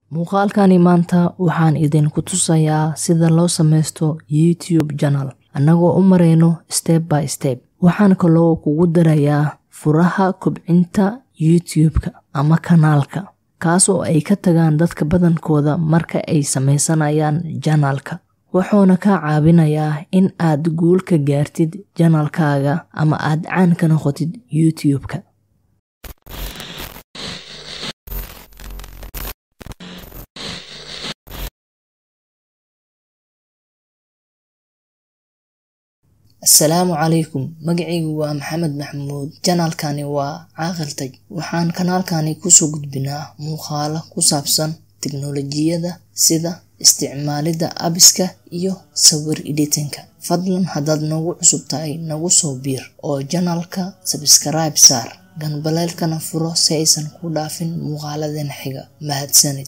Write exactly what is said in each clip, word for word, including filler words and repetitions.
Muuqaalkani maanta waxaan idinku tusayaa sida loo sameysto YouTube channel anagoo u mareyno step by step. Waxaan kaloo kugu darayaa furaha kobcinta YouTube-ka ama kanaalka, kaasoo ay ka tagaan dadka badankooda marka ay sameysanayaan channelka. Wuxuuna ka caawinayaa in aad guul ka gaartid channelkaaga ama aad caan ka noqotid YouTube-ka. Assalaamu calaykum. Magacaygu waa Maxamed Maxamuud. Channelkani waa Caaqil Tech. Waxaan kanaalkani ku soo gudbinaa muuqaalo ku saabsan tiknoolajiyada sida isticmaalida apps-ka iyo sawir editing-ka. Fadlan haddaad nagu cusub tahay nagu soo biir oo channelka subscribe saar, ganbaleelkana furo si aysan ku dhaafin muuqaaladeena xiga. Mahadsanid.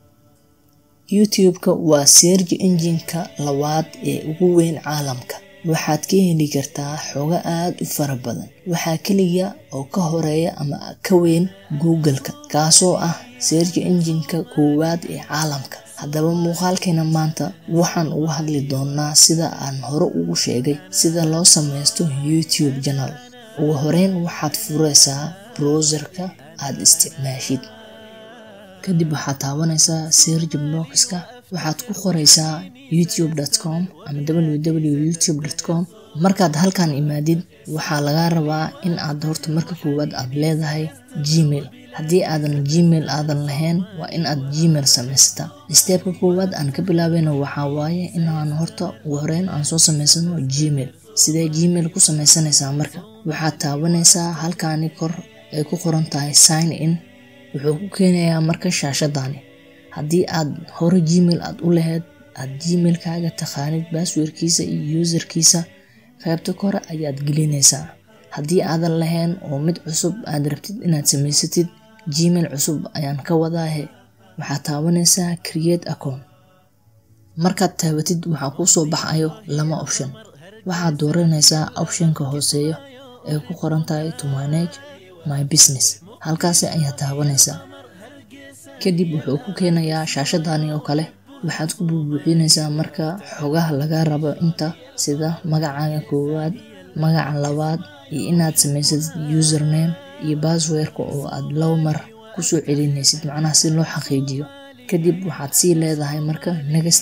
YouTube-ka waa search engine-ka labaad ee ugu weyn caalamka. Waxaad ka heli kartaa xogo aad u fara badan. Waxaa kaliya oo ka horeeya ama ka weyn Google-ka, kaasoo ah search engine-ka koowaad ee caalamka. Haddaba muuqaalkeena maanta waxaan uga hadli doonaa sida aan hore ugu sheegay sida loo sameysto YouTube channel. Ugu horeyn waxaad fureysaa browser-ka aad isticmaashid. Kadib waxaad taabanaysaa search box-ka. Waxaad ku qoreysaa youtube dot com ama w w w dot youtube dot com. Markaad halkan imaadid waxaa laga rabaa in aad horta marka koowaad aad leedahay Gmail. Haddii aadan Gmail aadan lahayn waa in aad Gmail sameysata. Step-ka koowaad aan ka bilaabayno waxaa waaye in aan horta ugu horeyn aan soo sameysano Gmail. Sidee Gmail ku sameysanaysaa marka? Waxaad taabanaysaa halkaani kor ay ku qoran tahay sign in. Wuxuu ku keenayaa marka shaashadani. Haddii aad hore Gmail aad u lahayd, aad Gmail-kaaga taqaanid password-kiisa iyo user-kiisa, qaybta kore ayaad gelinaysaa. Haddii aadan lahayn oo mid cusub aad rabtid inaad sameysatid, Gmail cusub ayaan ka wadaahe, waxaad taabanaysaa create account. Markaad taabatid waxaa kuu soo baxayo lama option. Waxaad dooranaysaa option-ka hooseeyo ee ku qoran tahay to manage my business. Halkaasi ayaad taabanaysaa. Kadib wuxuu ku keenayaa shaashadani oo kale. Waxaad ku buubuuxinaysaa marka xogaha laga rabo inta sida magacaaga koowaad, magaca labaad iyo inaad sameysatid username iyo password-ka oo aad laba mar ku soo celinaysid macnaha si loo xaqiijiyo. Kadib waxaad sii leedahay marka next.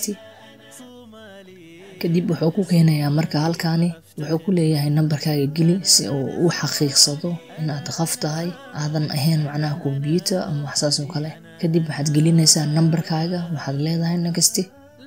Kadib wuxuu ku keenayaa marka halkaani wuxuu ku leeyahay numberkaaga geli si uu u xaqiiqsado inaad qof tahay aadan ahayn macnaha computer ama wax saas oo kale. Kadib waxaad gelinaysaa numberkaaga, waxaad leedahay next.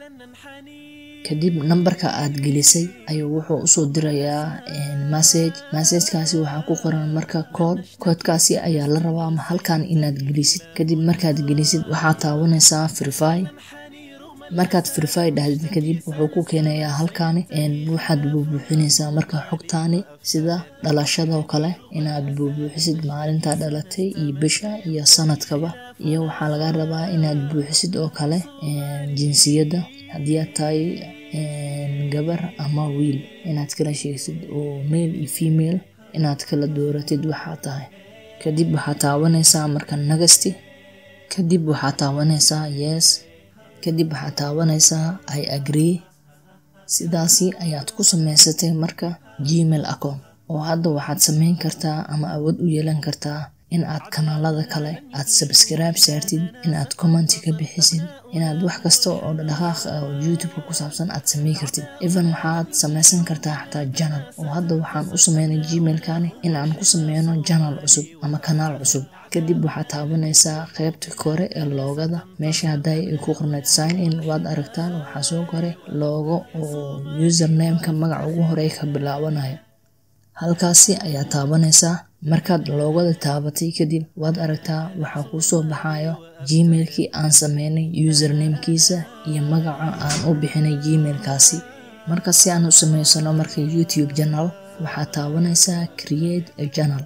Kadib numberka aad gelisay ayuu wuxuu u soo dirayaa message. Message-kaasi waxaa ku qoran marka code. Code-kaasi ayaa la rabaa ma halkan inaad gelisid. Kadib markaad gelisid waxaad taabanaysaa verify. Markaad verify dhahdid kadib wuxuu ku keenayaa halkaani waxaad buubuuxinaysaa marka xogtaani sida dhalashada oo kale inaad buubuuxisid maalinta dhalatay iyo bisha iyo sanadkaba. Iyo waxaa laga rabaa inaad buuxisid oo kale jinsiyadda haddii aad tahay gabar ama wiil inaad kala sheegsid oo male iyo female inaad kala dooratid waxaa tahay. Kadib waxaad taabanaysaa marka next. Kadib waxaad taabanaysaa yes. Kadib waxaad taabanaysaa I agree. Sidaasi ayaad ku sameysatay marka Gmail account. Oo hadda waxaad sameyn kartaa ama awood u yeelan kartaa in aad kanaalada kale aad subscribe saartid, in aad comment ka bixisid, inaad wax kasta oo dhaqdhaqaaq oo YouTube-ka ku saabsan aad sameyn kartid. Even waxaad sameysan kartaa xataa channel. Oo hadda waxaan u sameynay Gmail-kani in aan ku sameyno channel cusub ama kanaal cusub. Kadib waxaad taabanaysaa qaybta kore ee loogada. Meesha hadday ay ku qornayd sign in waad aragtaan waxaa soo koray logo oo username-ka magaca ugu horeeya ka bilaabanayo. Halkaasi ayaa taabanaysaa. Markaad loogada taabatay kadib waad aragtaa waxaa kuu soo baxayo Gmail-kii aan sameynay username-kiisa iyo magaca aan u bixinay Gmail-kaasi. Marka si aan u sameysano marka YouTube channel waxaad taabanaysaa create a channel.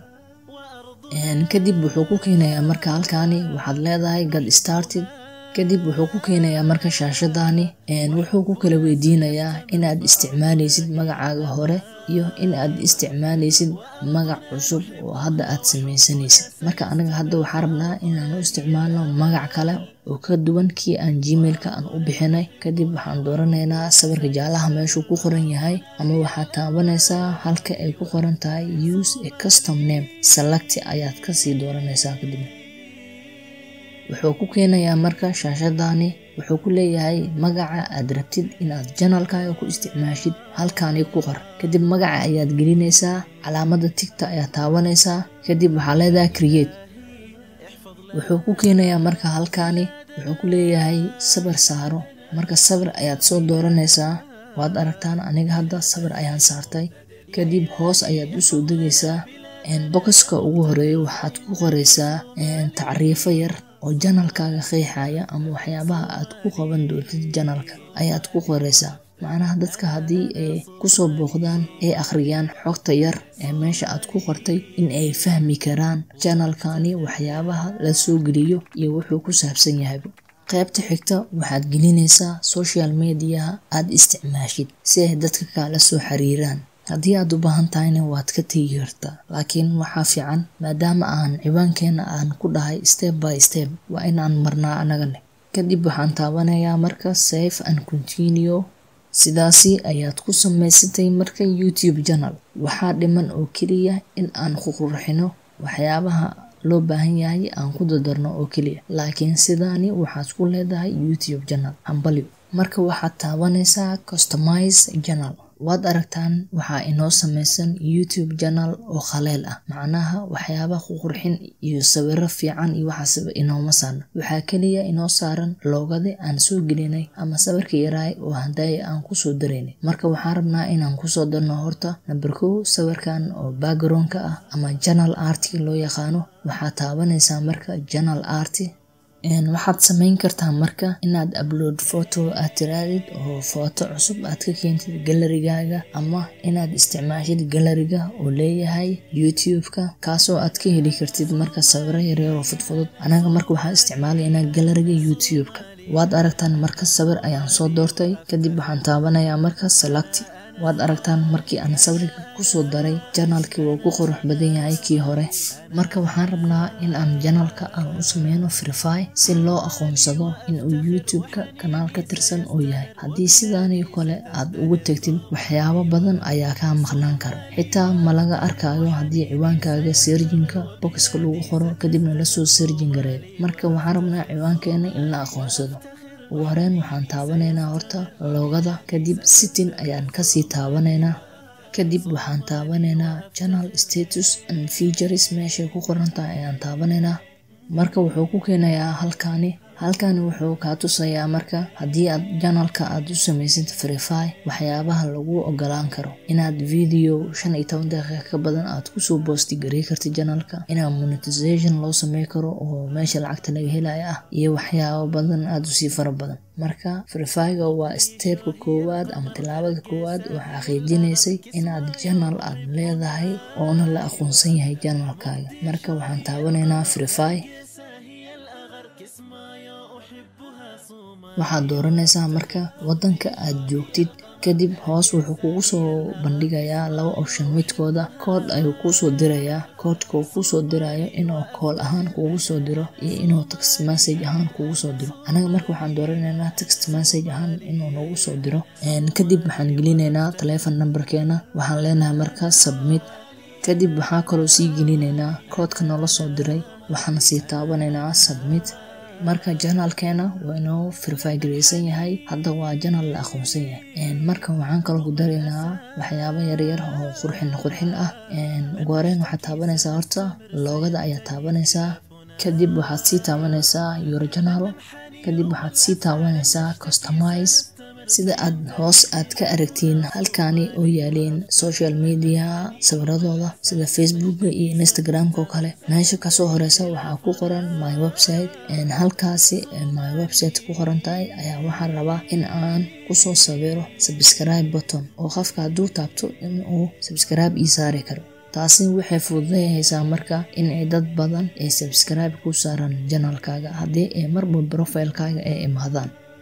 Kadib wuxuu ku keenayaa marka halkaani waxaad leedahay get started. Kadib wuxuu ku keenayaa marka shaashadani wuxuu ku kala weydiinayaa inaad isticmaalaysid magacaaga hore iyo in aad isticmaalaysid magac cusub oo hadda aad samaysanaysid. Marka anaga hadda waxaan rabnaa inaan u isticmaalno magac kale oo ka duwan kii aan gmailka aan u bixinay. Kadib waxaan dooranaynaa sawirka jaalaha meeshuu ku qoran yahay, ama waxaad taabanaysaa halka ay ku qoran tahay use a custom name, select ayaad kasii dooranaysaa. kadib wuxuu ku keenayaa marka shaashadani, wuxuu ku leeyahay magaca aad rabtid inaad channelkaaga ku isticmaashid halkaani ku qor. kadib magaca ayaad gelinaysaa, calaamada tigta ayaad taabanaysaa, kadib waxaa leedahay create. wuxuu ku keenayaa marka halkaani, wuxuu ku leeyahay sawir saaro. marka sawir ayaad soo dooranaysaa. waad aragtaan aniga hadda sawir ayaan saartay. kadib hoos ayaad u soo degaysaa, boxka ugu horeeyo waxaad ku qoraysaa tacriifo yar oo channelkaaga qeexaya ama waxyaabaha aad ku qaban doontid channelka ayaad ku qoraysaa. macnaha dadka haddii ay kusoo booqdaan ay akhriyaan xogta yar ee meesha aad ku qortay in ay fahmi karaan channelkani waxyaabaha la soo geliyo iyo wuxuu ku saabsan yahay. qaybta xigta waxaad gelinaysaa social media aad isticmaashid si ay dadka kala soo xiriiraan. haddii aad u baahan tahayna waad ka tegi kartaa, laakiin waxaa fiican maadaama aan ciwaankeena aan ku dhahay step by step waa inaan marnaa anagane. kadib waxaan taabanayaa marka save and continue. sidaasi ayaad ku samaysatay marka YouTube channel. waxaa dhiman oo keliya in aan ku qurxino waxyaabaha loo baahan yahay aan ku dadarno oo keliya, laakiin sidaani waxaad ku leedahay YouTube channel. hambali marka waxaad taabanaysaa customize channel. waad aragtaan waxaa inoo samaysan YouTube channel oo khaleel ah, macnaha waxyaaba qurxin iyo sawiro fiican iyo waxaasba inooma saarno. waxaa kaliya inoo saaran loogada aan soo gelinay ama sawirka yaraay oo hadaya aan kusoo daraynay. marka waxaan rabnaa inaan kusoo darno horta number kow sawirkan oo backgroundka ah ama channel art loo yaqaano. waxaad taabanaysaa marka channel art. waxaad samayn kartaa marka inaad upload photo aad tiraadid oo photo cusub aad ka keentid gallerigaaga, ama inaad isticmaashid galleriga oo leeyahay YouTube-ka kaasoo aad ka heli kartid marka sawiro yaryar oo fudfudud. anaga marka waxaan isticmaalaynaa galleriga YouTube-ka. waad aragtaan marka sawir ayaan soo doortay, kadib waxaan taabanayaa marka select. waad aragtaan markii aan sawirka kusoo daray channelkii wuu ku qurux badan yahay kii hore. marka waxaan rabnaa in aan channelka aan u sameyno verify si loo aqoonsado in uu YouTube-ka kanaal ka tirsan oo yahay. haddii sidaani kale aad ugu tagtid waxyaabo badan ayaa kaa maqnaan kara, xitaa ma laga arkayo haddii ciwaankaaga searchingka boxka lagu qoro kadibna lasoo searching gareeyo. marka waxaan rabnaa ciwaankeena in la aqoonsado. ugu horeen waxaan taabanaynaa horta loogada, kadib setting ayaan kasii taabanaynaa. kadib waxaan taabanaynaa channel status and features meeshay ku qoran tahay ayaan taabanaynaa. marka wuxuu ku keenayaa halkaani halkaani wuxuu kaa tusayaa marka haddii aad channelka aad u samaysid verify waxyaabaha lagu ogolaan karo, inaad video shan iyo toban daqiiqo ka badan aad kusoo posti gareey kartid channelka, inaad monetization loo sameyn karo oo meesha lacagta laga helayo ah, iyo waxyaabo badan aad usii fara badan. marka verify-ga waa stepka koowaad ama tilaabada koowaad oo xaqiijinaysay inaad channel aad leedahay oona la aqoonsan yahay channelkaaga. marka waxaan taabanaynaa verify. waxaad dooranaysaa marka wadanka aad joogtid, kadib hoos wuxuu kugu soo bandhigayaa laba option midkooda. code ayuu kusoo dirayaa, codeka uu kusoo dirayo inuu call ahaan kugu soo diro iyo inuu text message ahaan kugu soo diro. anaga marka waxaan dooranaynaa text message ahaan inuu nagu soo diro. kadib waxaan gelinaynaa telephone numberkeena, waxaan leenahay marka submit. kadib waxaa kaloo sii gelinaynaa codeka noola soo diray, waxaan sii taabanaynaa submit. marka channelkeena waa inuu verify gareysan yahay, hadda waa channel la aqoonsan yahay. marka waxaan kaloo ku daraynaa waxyaabo yaryar oo qurxin qurxin ah. ugu horeen waxaad taabanaysaa horta loogada ayaad taabanaysaa, kadib waxaad sii taabanaysaa your channel, kadib waxaad sii taabanaysaa customize. sida aad hoos aad ka aragtiin halkaani oo yaaleen social media sawiradooda sida Facebook iyo Instagram oo kale. meesha ka soo horeysa waxaa ku qoran my website, and halkaasi my website ku qoran tahay ayaa waxaan rabaa in aan ku soo sawiro subscribe button oo qofka hadduu taabto in uu subscribe ii saari karo. taasi waxay fududeynaysaa marka in ay dad badan ay subscribe ku saaraan channelkaaga haddii ay marba profile-kaaga ay imaadaan.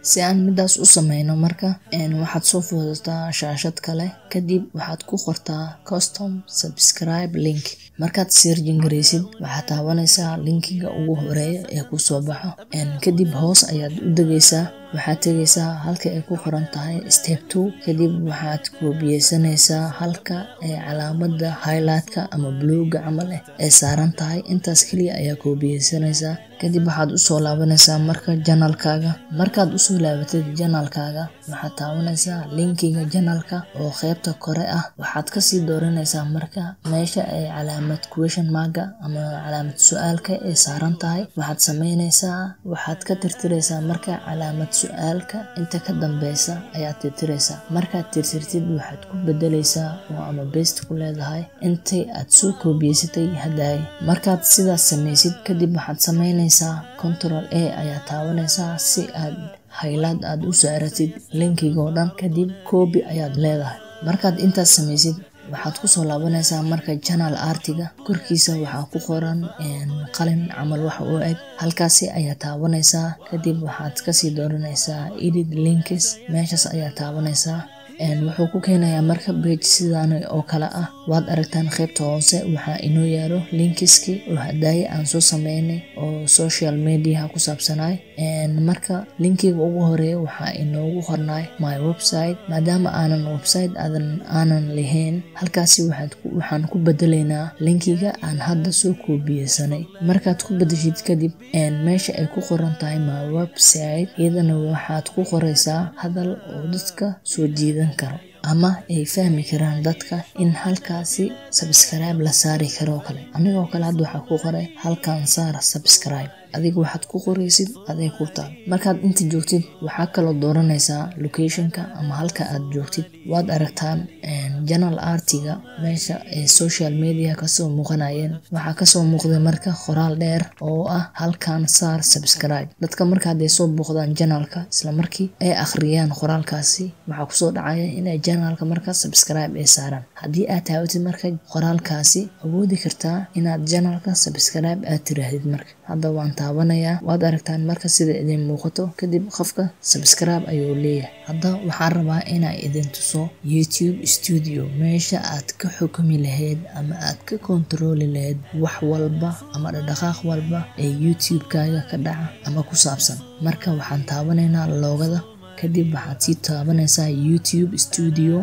si aan midaas u sameyno marka een waxaad soo fududtaa shaashad kale kadib waxaad ku qortaa custom subscribe link markaad searching gareysid waxaad taabanaysaa linkiga ugu horeeya ee ku soo baxo een kadib hoos ayaad u dagaysaa waxaad tagaysaa halka ay ku qoran tahay step two kadib waxaad koobiyeysanaysaa halka ee calaamada highlightka ama bluega camal eh ee saaran tahay intaas kaliya ayaa koobiyeysanaysaa kadib waxaad u soo laabanaysaa marka channelkaaga markaad u soo laabatid channelkaaga waxaad taabanaysaa linkiga channelka oo qaybta kore ah waxaad ka sii dooranaysaa marka meesha ay calaamad question mark ama calaamad su'aalka ee saaran tahay waxaad sameynaysaa waxaad ka tirtiraysaa marka calaamad su'aalka inta ka dambeysa ayaad tirtiraysaa markaad tirtirtid waxaad ku bedelaysaa oo ama paste ku leedahay intii aad soo koobiyeysatay haday markaad sidaas sameysid kadib waxaad sameynaysaa control A ayaa taabanaysaa si aad highlight aad u saaratid linkiga oo dhan kadib copy ayaad leedahay markaad intaas sameysid waxaad ku soo laabanaysaa marka channel artiga korkiisa waxaa ku qoran in qalin camal wax oo eg halkaasi ayaa taabanaysaa kadib waxaad ka sii dooranaysaa edit links meeshas ayaa taabanaysaa een wuxuu ku keenayaa marka page sidaan oo kala ah waad aragtaan qaybta hoose waxa inoo yaalo linkiski oo haday aan soo sameynay oo social media ku saabsanay een marka linkiga ugu horeeyo waxa inoogu qornay my website maadaama aanan website aadan aanan lahayn halkaasi waxaad waxaan ku bedeleynaa linkiga aan hadda soo koobiyeysanay markaad ku bedeshid kadib een meesha ay ku qoran tahay my website iyadana waxaad ku qoraysaa hadal oo dadka soo jiidan karo ama ay fahmi karaan dadka in halkaasi subscribe la saari karo kale anigoo kale hadda waxa ku qoray halkaan saar subscribe adiga waxaad ku qoraysid aday ku taal markaad inta joogtid waxa kala dooranaysaa locationka ama halka aad joogtid waad aragtaan channel artiga meesha ee social media ka soo muuqanayeen waxa ka soo muuqday marka qoraal dheer oo ah halkaan saar subscribe dadka marka ay soo booqdaan channelka isla markii ay akhriyaan qoraalkaasi waxa ku soo dhacaya in ay channelka marka subscribe ay saaraan hadii aad taawatid marka qoraalkaasi awoodi kartaa inaad channelka subscribe aad tiraahdid marka hadda waan taabanaya waad aragtaan marka sida idin muuqato kadib qofka subscribe ayuu leeyahay hadda waxaan rabaa inaan idin tuso YouTube Studio meesha aad ka xukumi lahayd ama aad ka control lahayd wax walba ama dhaqdhaqaaq walba ee YouTube kaaga ka dhaca ama ku saabsan marka waxaan taabanaynaa loogada kadib waxaad sii taabanaysaa YouTube Studio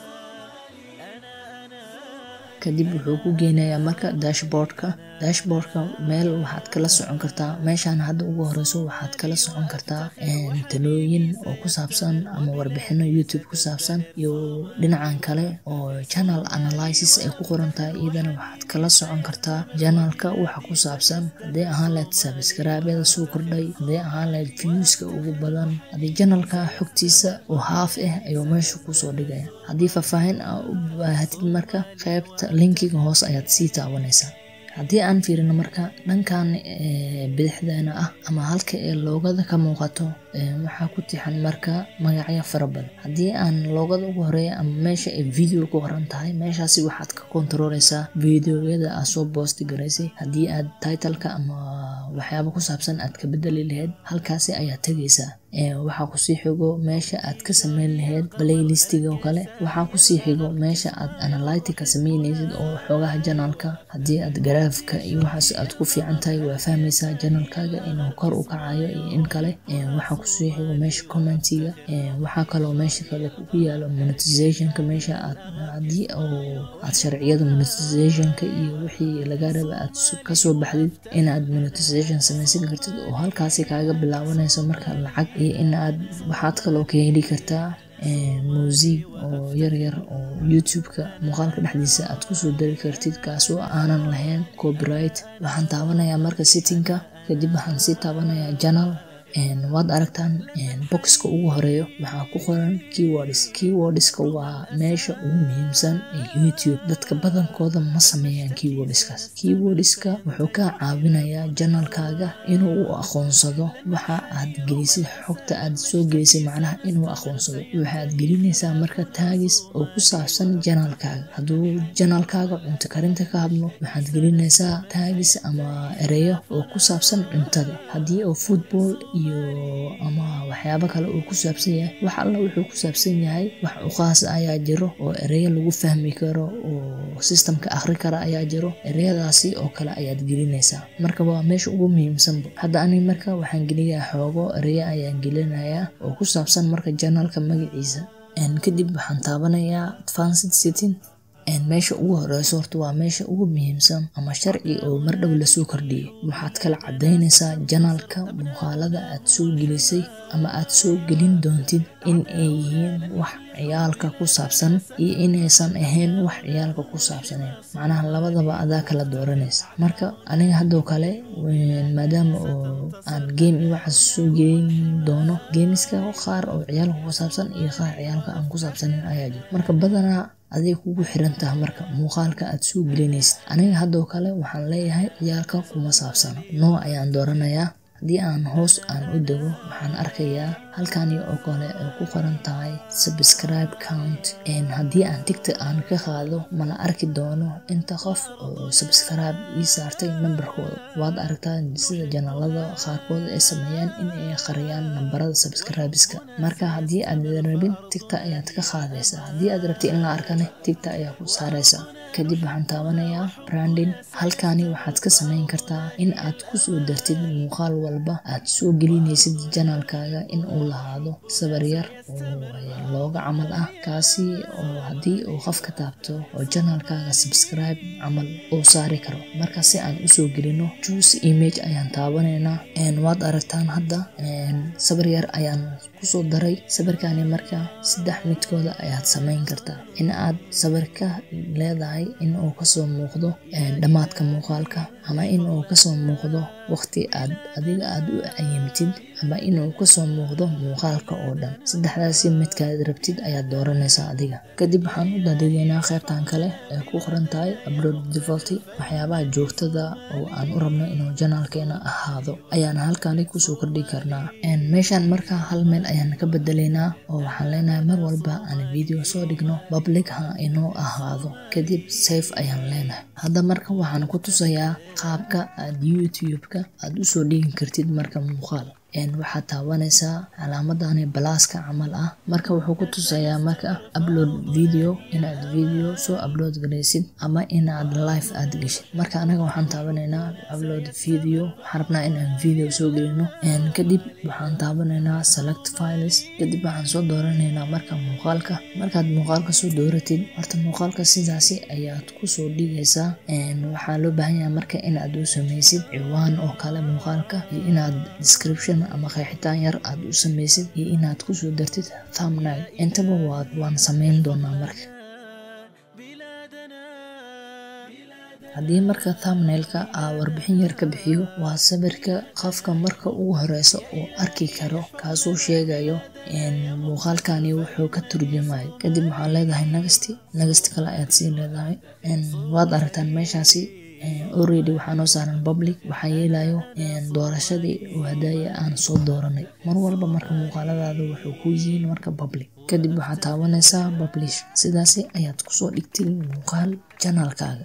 kadib wuxuu ku geenayaa marka dashboardka dashboardka meel waxaad kala socon kartaa meeshaan hadda ugu horeyso waxaad kala socon kartaa talooyin oo ku saabsan ama warbixino YouTube ku saabsan iyo dhinacan kale oo channel analysis ay ku qoran tahay iyadana waxaad kala socon kartaa channelka waxa ku saabsan hadii ahaan lahayd subscribe-yada soo kordhay hadii ahaan lahayd views-ka ugu badan hadii channelka xogtiisa oo half ah ayuu meesha ku soo dhigaya hadii faahfaahin aad u baahatid marka qaybta linkiga hoos ayaad sii taabanaysaa hadii aan fiirino marka dhankan bidixdeena ah ama halka ee loogada ka muuqato waxa ku tixan marka magacyo fara badan hadii aan loogada ugu horeeyo ama meesha ay video ku qoran tahay meeshaasi waxaad ka controleysaa videoyada aad soo post gareysay hadii aad title-ka ama waxyaabo ku saabsan aad ka bedeli lahayd halkaasi ayaa tagaysaa ee waxa ku sii xigo meesha aad ka sameyn lahayd playlistiga oo kale waxa ku sii xigo meesha aad analytica sameynaysid oo xogaha channelka hadii aad graafka iyo waxaas aad ku fiican tahay waa fahmaysaa channelkaaga inuu kor u kacayo iyo in kale ee waxa ku sii xigo meesha commentiga ee waxa kale oo meesha kale ku yaalo monetizationka meesha aad hadii oo aad sharciyada monetizationka iyo wixii laga rabo aad ka soo baxdid in aad monetization sameysan kartid oo halkaasi kaaga bilaabanayso marka lacag iyo in aad waxaad kale oo ka heli kartaa ee music oo yar yar oo YouTube-ka muuqaalka dhexdiisa aad ku soo dari kartid kaasoo aanan lahayn copyright waxaan taabanayaa marka setting-ka kadib waxaan sii taabanayaa channel een waad aragtaan een boxka ugu horeeyo waxa ku qoran keywords keywordska waa meesha ugu muhiimsan ee YouTube dadka badankooda ma sameeyaan keywordskaas keywordska wuxuu ka caawinayaa channelkaaga inuu u aqoonsado waxa aad gelisay xogta aad soo gelisay macnaha inuu aqoonsado waxaad gelinaysaa marka tags oo ku saabsan channelkaaga haduu channelkaaga cunto karinta ka hadlo waxaad gelinaysaa tags ama ereyo oo ku saabsan cuntada hadii oo football iyo ama waxyaabo kale oo ku saabsan yahay wax alla wuxuu ku saabsan yahay wax u khaas ayaa jiro oo ereyo lagu fahmi karo oo systemka akhri kara ayaa jiro ereyadaasi oo kale ayaad gelinaysaa marka waa meesha ugu muhiimsan hadda ani marka waxaan geliyaa xoogo ereyo ayaan gelinayaa oo ku saabsan marka channelka magaciisa en kadib waxaan taabanayaa advanced setting en meesha ugu horeyso horta waa meesha ugu muhiimsan ama sharci oo mar dhow la soo kordhiyay waxaad kala cadeynaysaa channelka muuqaalada aad soo gelisay ama aad soo gelin doontid in ay yihiin wax ciyaalka ku saabsan iyo inaysan ahayn wax ciyaalka ku saabsaneen macnaha labadaba adaa kala dooranaysa marka aniga hadoo kale maadaama oo aan game iyo wax soo gelin doono gameska qaar oo ciyaalka ku saabsan iyo qaar ciyaalka aan ku saabsanin ayaa jira marka badanaa aday kugu xiran tahay marka muuqaalka aad soo gelinaysid aniga hadoo kale waxaan leeyahay ciyaalka kuma saabsano noo ayaan dooranayaa haddii aan hoos aan u dago waxaan arkayaa halkani oo kale ay ku qoran tahay subscribe count en haddii aan tigta aan ka qaado mala arki doono inta qof oo subscribe ii saartay numberkooda waad aragtaa sida janalada qaarkood ay sameeyaan in ay qariyaan nambarada subscribeska marka haddii aad rabin tigta ayaad ka qaadaysaa haddii aad rabtid in la arkane tigta ayaa ku saaraysaa kadib waxaan taabanayaa branding halkani waxaad ka sameyn kartaa in aad ku soo dartid muuqaal walba aad soo gelinaysid channelkaaga in uu lahaado sawir yar oo looga camal ah kaasi oo haddii uu qof ka taabto oo channelkaaga subscribe camal uu saari karo marka si aan usoo gelino choose image ayaan taabanaynaa en waad aragtaan hadda sawir yar ayaan kusoo daray sawirkani marka saddex midkooda ayaad sameyn kartaa in aad sawirka leedahay in uu kasoo muuqdo dhamaadka muuqaalka ama in uu kasoo muuqdo waqti aad adiga aad u cayimtid ama in uu kasoo muuqdo muuqaalka oo dhan saddexdaasi midkaad rabtid ayaad dooranaysaa adiga kadib waxaan u dadegeynaa qaybtan kale ee ku qoran tahay upload default waxyaabaha joogtada oo aan u rabno inuu channelkeena ahaado ayaan halkani kusoo kordhi karnaa en meeshan marka hal meel ayaan ka bedelaynaa oo waxaan leenahay mar walba aan video soo dhigno public ha inuu ahaado kadib save ayaan leenahay hadda marka waxaan ku tusayaa qaabka aad YouTube-ka aad u soo dhigi kartid marka muuqaal en waxaad taabanaysaa calaamadani balaaska camal ah marka wuxuu ku tusayaa marka upload video inaad video soo upload garaysid ama inaad live aad geshid marka anaga waxaan taabanaynaa upload video waxaan rabnaa inaan video soo gelino en kadib waxaan taabanaynaa select files kadib waxaan soo dooranaynaa marka muuqaalka markaad muuqaalka soo dooratid horta muuqaalka sidaasi ayaad kusoo dhigaysaa en waxaa loo baahan yahay marka inaad u samaysid ciwaan oo kale muuqaalka iyo inaad description ama qeexitaan yar aad u samaysid iyo inaad ku soo dartid thumbnail intaba waad waan sameyn doonaa marka haddii marka thumbnailka aa warbixin yar ka bixiyo waa sawirka qofka marka ugu horeyso oo arki karo kaasoo sheegayo in muuqaalkani wuxuu ka turjumayo kadib waxaa leedahay next next kale ayaad sii leedahay waad aragtaan meeshaasi already waxaa noo saaran public waxaa yeelayo doorashadii oo hadaya aan soo dooranay mar walba marka muuqaaladaada wuxuu ku yihiin marka public kadib waxaad taabanaysaa publish sidaasi ayaad kusoo dhigtay muuqaal channelkaaga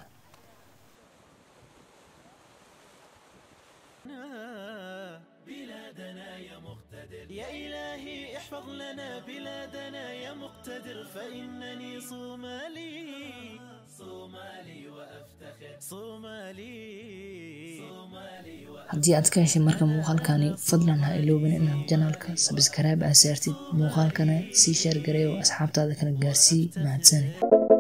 يا إلهي احفظ لنا بلادنا يا مقتدر فإنني صومالي صومالي وأفتخر صومالي صومالي haddii aad ka heshay marka muuqaalkani fadlan ha iloobin inaad channelka subscribe aad saartid muuqaalkana sii share gareeyo asxaabtaada kala gaarsii mahadsanid